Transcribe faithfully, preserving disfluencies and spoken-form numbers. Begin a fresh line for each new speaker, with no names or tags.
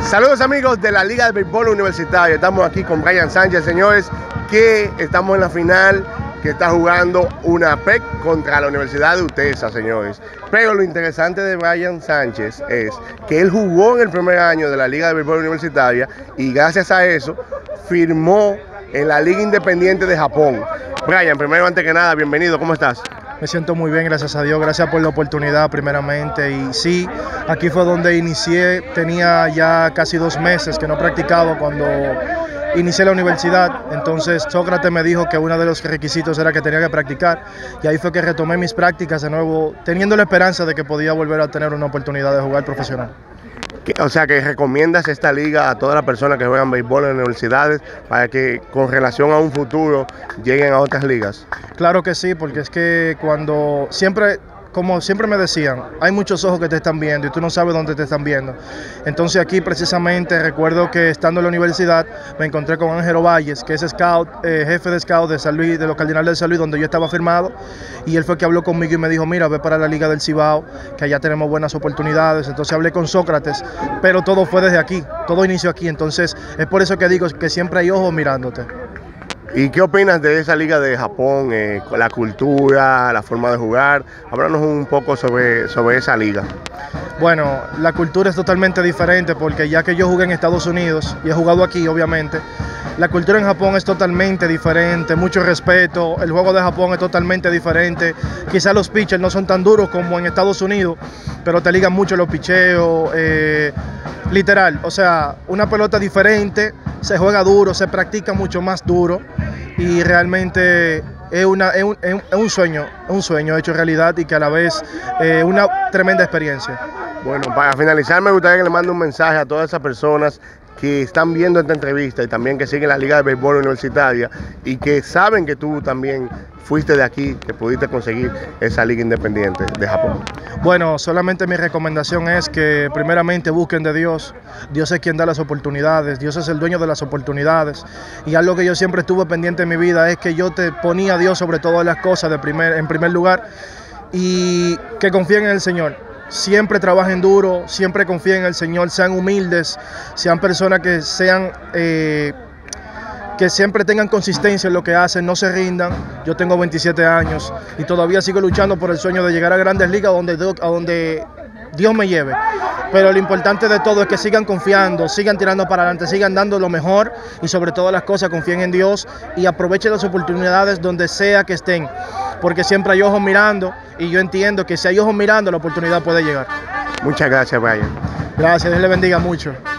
Saludos amigos de la Liga de Béisbol Universitario. Estamos aquí con Brian Sánchez, señores, que estamos en la final, que está jugando una P E C contra la Universidad de UTESA, señores. Pero lo interesante de Brian Sánchez es que él jugó en el primer año de la Liga de Béisbol Universitaria y gracias a eso firmó en la Liga Independiente de Japón. Brian, primero, antes que nada, bienvenido, ¿cómo estás?
Me siento muy bien, gracias a Dios, gracias por la oportunidad primeramente. Y sí, aquí fue donde inicié, tenía ya casi dos meses que no practicaba cuando inicié la universidad. Entonces Sócrates me dijo que uno de los requisitos era que tenía que practicar. Y ahí fue que retomé mis prácticas de nuevo, teniendo la esperanza de que podía volver a tener una oportunidad de jugar profesional.
O sea, que recomiendas esta liga a todas las personas que juegan béisbol en universidades para que con relación a un futuro lleguen a otras ligas.
Claro que sí, porque es que cuando siempre, como siempre me decían, hay muchos ojos que te están viendo y tú no sabes dónde te están viendo. Entonces aquí precisamente recuerdo que estando en la universidad me encontré con Ángelo Valles, que es scout, eh, jefe de scout de San Luis, de los Cardinales de San Luis, donde yo estaba firmado, y él fue que habló conmigo y me dijo, mira, ve para la Liga del Cibao, que allá tenemos buenas oportunidades. Entonces hablé con Sócrates, pero todo fue desde aquí, todo inició aquí. Entonces es por eso que digo que siempre hay ojos mirándote.
¿Y qué opinas de esa liga de Japón, eh, la cultura, la forma de jugar? Háblanos un poco sobre, sobre esa liga.
Bueno, la cultura es totalmente diferente porque ya que yo jugué en Estados Unidos y he jugado aquí, obviamente, la cultura en Japón es totalmente diferente, mucho respeto, el juego de Japón es totalmente diferente. Quizás los pitchers no son tan duros como en Estados Unidos, pero te ligan mucho los picheos, eh, literal, o sea, una pelota diferente, se juega duro, se practica mucho más duro y realmente es, una, es, un, es un sueño, un sueño hecho realidad y que a la vez es eh, una tremenda experiencia.
Bueno, para finalizar me gustaría que le mande un mensaje a todas esas personas que están viendo esta entrevista y también que siguen la Liga de Béisbol Universitaria y que saben que tú también fuiste de aquí, que pudiste conseguir esa Liga Independiente de Japón.
Bueno, solamente mi recomendación es que primeramente busquen de Dios. Dios es quien da las oportunidades, Dios es el dueño de las oportunidades. Y algo que yo siempre estuve pendiente en mi vida es que yo te ponía a Dios sobre todas las cosas de primer, en primer lugar y que confíen en el Señor. Siempre trabajen duro, siempre confíen en el Señor, sean humildes, sean personas que sean eh, que siempre tengan consistencia en lo que hacen, no se rindan. Yo tengo veintisiete años y todavía sigo luchando por el sueño de llegar a Grandes Ligas donde, a donde Dios me lleve. Pero lo importante de todo es que sigan confiando, sigan tirando para adelante, sigan dando lo mejor y sobre todas las cosas confíen en Dios y aprovechen las oportunidades donde sea que estén, porque siempre hay ojos mirando y yo entiendo que si hay ojos mirando la oportunidad puede llegar.
Muchas gracias, Brian.
Gracias, Dios le bendiga mucho.